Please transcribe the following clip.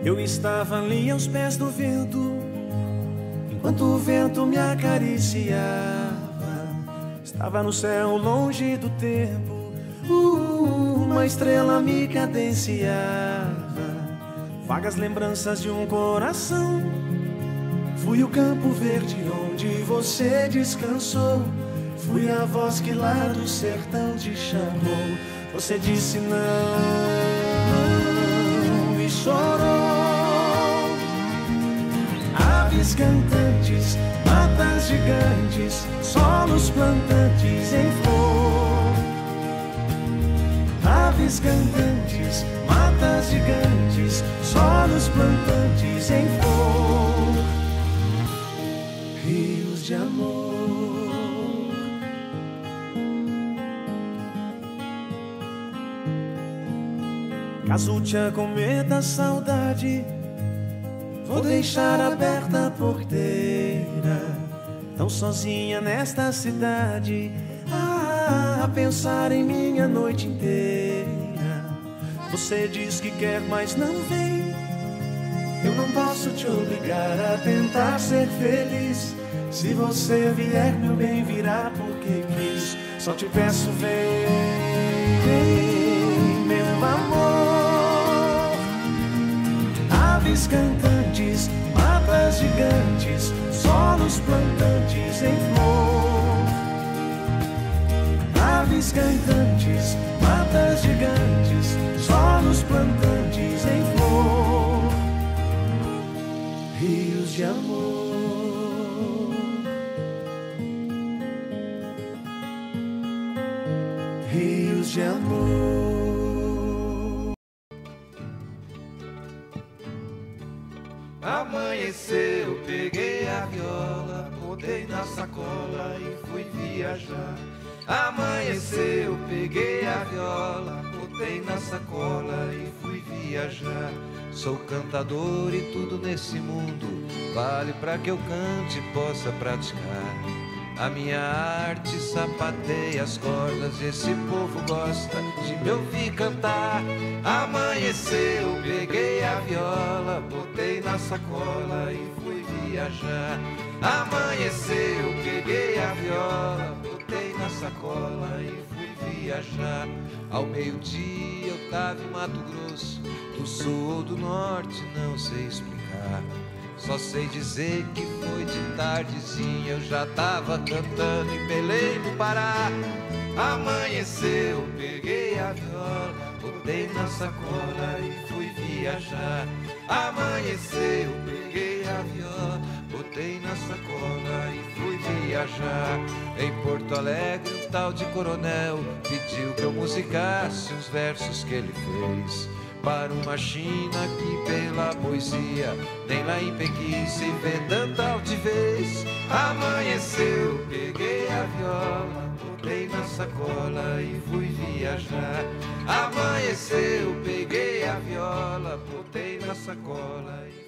Eu estava ali aos pés do vento, enquanto o vento me acariciava. Estava no céu longe do tempo, uma estrela me cadenciava. Vagas lembranças de um coração. Fui o campo verde onde você descansou. Fui a voz que lá do sertão te chamou. Você disse não e chorou. Aves cantantes, matas gigantes, solos plantantes em flor. Aves cantantes, matas gigantes, solos plantantes em flor. Rios de amor. Casulte cometa saudade, vou deixar aberta a porteira. Tão sozinha nesta cidade, a pensar em mim a noite inteira. Você diz que quer, mas não vem. Eu não posso te obrigar a tentar ser feliz. Se você vier, meu bem, virá porque quis. Só te peço, vem, meu amor. Aves cantantes, matas gigantes, solos plantantes em flor. Aves cantantes, matas gigantes, solos plantantes em flor. Rios de amor. Rios de amor. Amanheceu, peguei a viola, botei na sacola e fui viajar. Amanheceu, peguei a viola, botei na sacola e fui viajar. Sou cantador e tudo nesse mundo vale pra que eu cante e possa praticar. A minha arte sapateia as cordas, esse povo gosta de me ouvir cantar. Amanheceu, peguei a viola, botei na sacola e fui viajar. Amanheceu, peguei a viola, botei na sacola e fui viajar. Ao meio-dia eu tava em Mato Grosso, do sul ou do norte, não sei explicar. Só sei dizer que foi de tardezinha, eu já tava cantando em Belém do Pará. Amanheceu, peguei a viola, botei na sacola e fui viajar. Amanheceu, peguei a viola, botei na sacola e fui viajar. Em Porto Alegre um tal de coronel pediu que eu musicasse uns versos que ele fez para uma China que pela poesia nem lá em Pequim se vê tanta altivez. Amanheceu, peguei a viola, botei na sacola e fui viajar. Amanheceu, peguei a viola, botei na sacola e